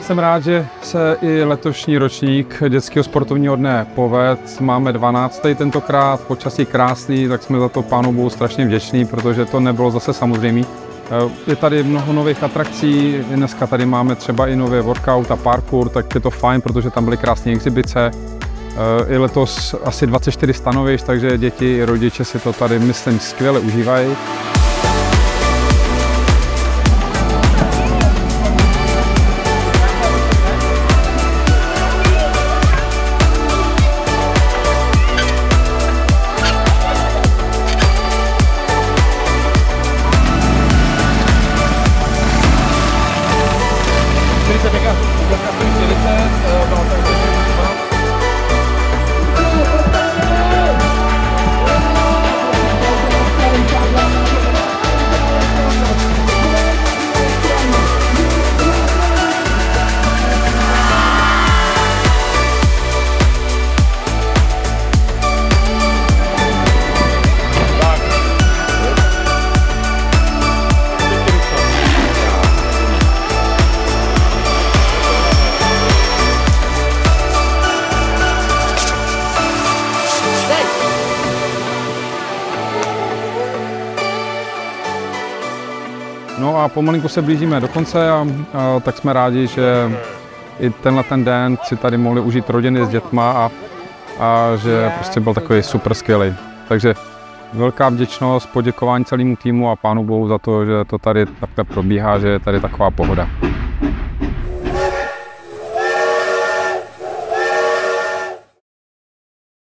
jsem rád, že se i letošní ročník dětského sportovního dne povedl. Máme 12. tentokrát, počasí krásný, tak jsme za to Pánu Bohu strašně vděční, protože to nebylo zase samozřejmé. Je tady mnoho nových atrakcí, dneska tady máme třeba i nový workout a parkour, tak je to fajn, protože tam byly krásné exibice. I letos asi 24 stanovišť, takže děti i rodiče si to tady, myslím, skvěle užívají. No a pomalinku se blížíme do konce a tak jsme rádi, že i tenhle ten den si tady mohli užít rodiny s dětma a že prostě byl takový super skvělý. Takže velká vděčnost, poděkování celému týmu a Pánu Bohu za to, že to tady takhle probíhá, že je tady taková pohoda.